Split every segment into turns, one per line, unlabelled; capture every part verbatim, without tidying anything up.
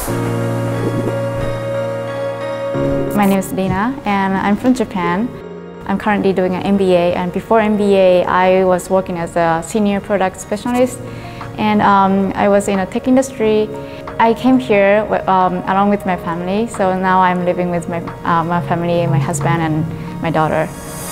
My name is Lina and I'm from Japan. I'm currently doing an M B A, and before M B A I was working as a senior product specialist, and um, I was in a tech industry. I came here um, along with my family, so now I'm living with my, uh, my family, my husband and my daughter.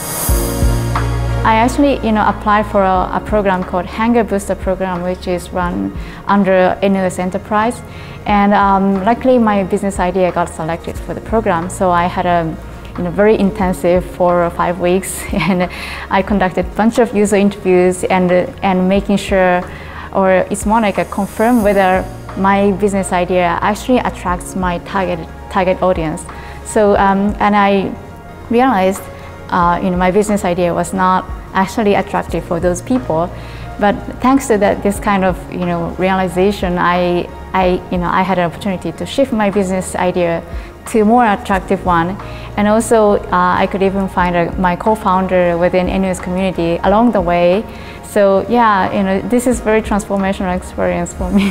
I actually you know, applied for a, a program called HANGAR Booster Program, which is run under N U S Enterprise. And um, luckily my business idea got selected for the program, so I had a you know, very intensive four or five weeks and I conducted a bunch of user interviews and, and making sure, or it's more like a confirm whether my business idea actually attracts my target, target audience. So, um, and I realized uh, you know, my business idea was not actually attractive for those people. But thanks to that, this kind of you know, realization, I, I, you know, I had an opportunity to shift my business idea to a more attractive one. And also, uh, I could even find a, my co-founder within N U S community along the way. So yeah, you know, this is very transformational experience for me.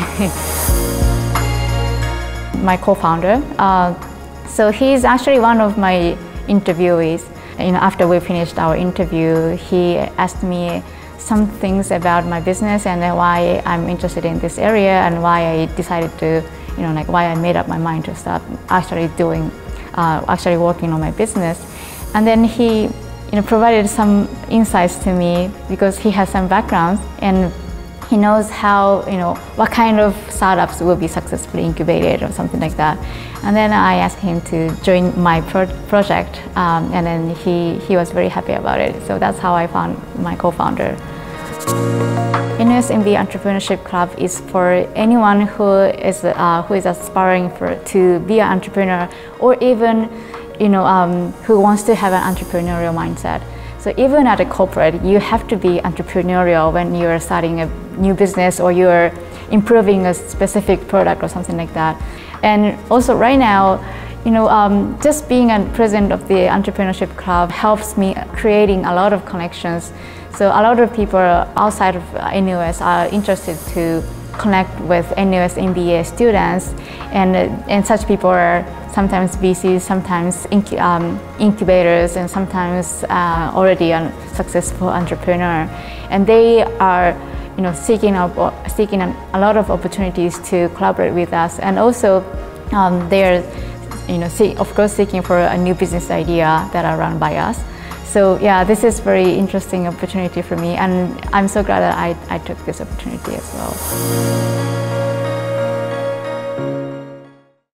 My co-founder, uh, so he's actually one of my interviewees. You know, after we finished our interview, he asked me some things about my business and why I'm interested in this area and why I decided to, you know, like why I made up my mind to start actually doing, uh, actually working on my business. And then he, you know, provided some insights to me because he has some background and he knows how, you know, what kind of startups will be successfully incubated or something like that. And then I asked him to join my pro project um, and then he, he was very happy about it. So that's how I found my co-founder. N U S M B A Entrepreneurship Club is for anyone who is, uh, who is aspiring for, to be an entrepreneur, or even you know, um, who wants to have an entrepreneurial mindset. So even at a corporate, you have to be entrepreneurial when you're starting a new business or you're improving a specific product or something like that. And also right now, you know, um, just being a president of the Entrepreneurship Club helps me creating a lot of connections. So a lot of people outside of N U S are interested to connect with N U S M B A students, and, and such people are sometimes V Cs, sometimes incu um, incubators, and sometimes uh, already a successful entrepreneur. And they are you know, seeking, up, seeking a lot of opportunities to collaborate with us, and also um, they're you know, see, of course seeking for a new business idea that are run by us. So yeah, this is very interesting opportunity for me, and I'm so glad that I, I took this opportunity as well.